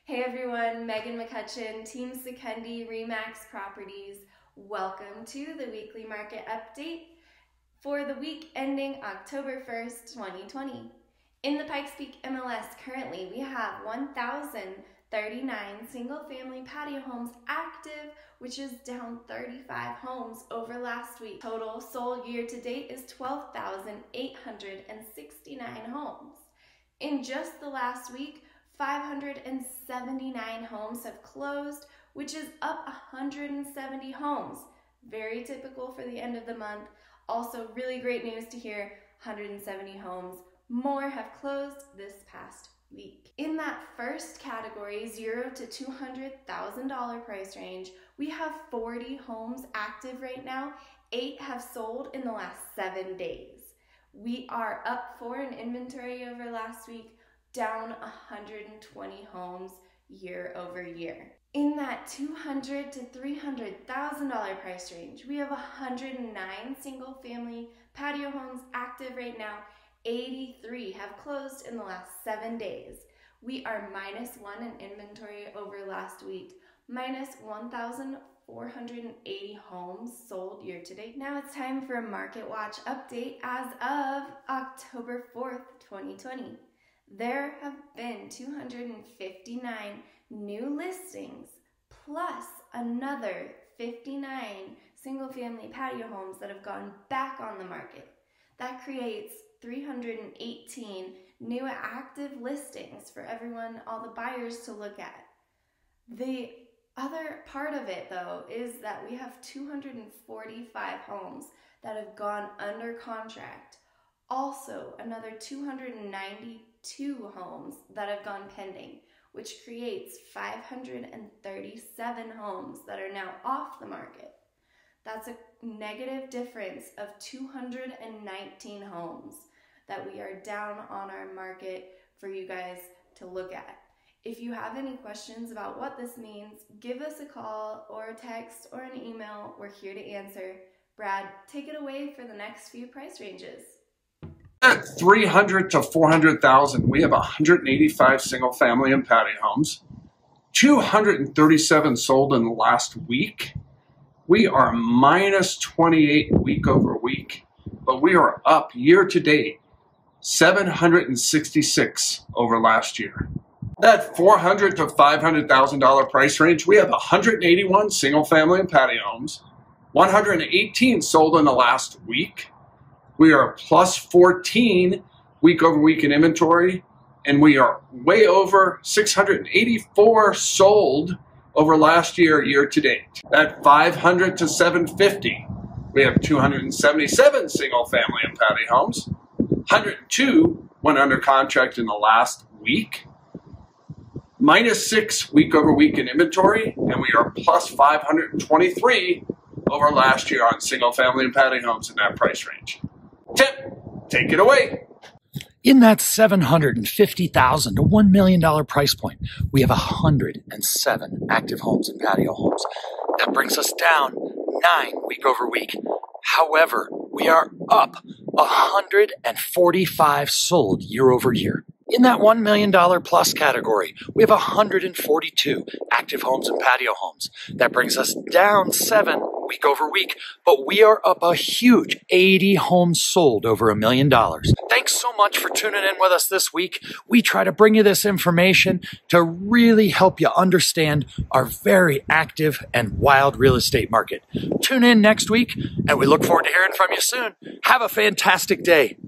Hey everyone, Megan McCutcheon, TeamSecundy, REMAX Properties. Welcome to the weekly market update for the week ending October 1st, 2020. In the Pikes Peak MLS currently, we have 1,039 single-family patio homes active, which is down 35 homes over last week. Total sold year-to-date is 12,869 homes. In just the last week, 579 homes have closed, which is up 170 homes. Very typical for the end of the month. Also, really great news to hear, 170 homes more have closed this past week. In that first category, $0 to $200,000 price range, we have 40 homes active right now. 8 have sold in the last 7 days. We are up 4 in inventory over last week, down 120 homes year over year. In that $200,000 to $300,000 price range, we have 109 single-family patio homes active right now. 83 have closed in the last 7 days. We are -1 in inventory over last week, minus 1,480 homes sold year to date. Now it's time for a Market Watch update as of October 4th, 2020. There have been 259 new listings plus another 59 single-family patio homes that have gone back on the market. That creates 318 new active listings for everyone, all the buyers to look at. The other part of it, though, is that we have 245 homes that have gone under contract. Also, another 292 homes that have gone pending, which creates 537 homes that are now off the market. That's a negative difference of 219 homes that we are down on our market for you guys to look at. If you have any questions about what this means, give us a call or a text or an email. We're here to answer. Brad, take it away for the next few price ranges. At $300,000 to $400,000, we have 185 single-family and patio homes. 237 sold in the last week. We are -28 week over week, but we are up year-to-date 766 over last year. That $400,000 to $500,000 price range, we have 181 single-family and patio homes. 118 sold in the last week. We are +14 week over week in inventory, and we are way over 684 sold over last year, year to date. At $500,000 to $750,000, we have 277 single family and patio homes. 102 went under contract in the last week. -6 week over week in inventory, and we are +523 over last year on single family and patio homes in that price range. Tim, take it away. In that $750,000 to $1 million price point, we have 107 active homes and patio homes. That brings us down 9 week over week. However, we are up 145 sold year over year. In that $1 million plus category, we have 142 active homes and patio homes. That brings us down 7 week over week, but we are up a huge 80 homes sold over $1 million. Thanks so much for tuning in with us this week. We try to bring you this information to really help you understand our very active and wild real estate market. Tune in next week, and we look forward to hearing from you soon. Have a fantastic day.